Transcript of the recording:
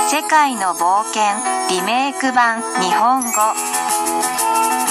世界の冒険リメイク版日本語。